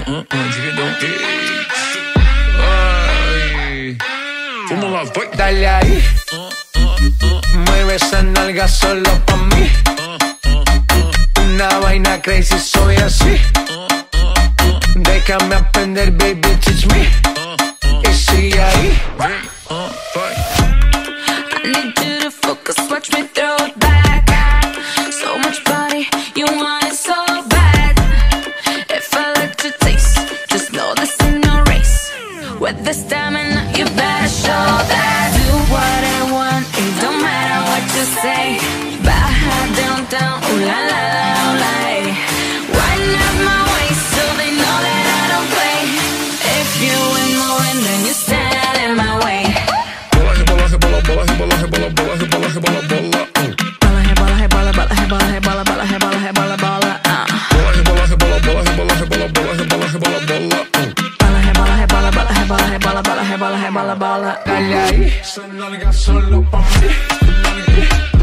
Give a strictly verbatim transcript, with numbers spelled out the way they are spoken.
Vamos lá, vai. Dale ahí, mueve esa nalga solo pa' mí. Una vaina crazy, soy así. Déjame aprender, baby, teach me. Y sigue ahí. I need you to focus, watch me throw it back. So much body, you want it so bad. If I let you taste, just know this ain't no race. With the stamina, you better show that. Do what I want, it don't matter what you say. Baja down, down, ooh la la la, ooh la hey. Wind up my waist so they know that I don't play. If you ain't moving, then you stand in my way. Bola, rebola, bola, rebola, rebola, bola, rebola, rebola, bola. Bola, rebola, rebola, bola, rebola, rebola, rebola, rebola, rebola, bola. Bola, rebola, rebola, bola, rebola, rebola, bola, rebola, rebola, bola. Bola, rebola, rebola, bola, rebola, rebola, bola, rebola, rebola, bola. Dale ahí, esa nalga solo pa' mí.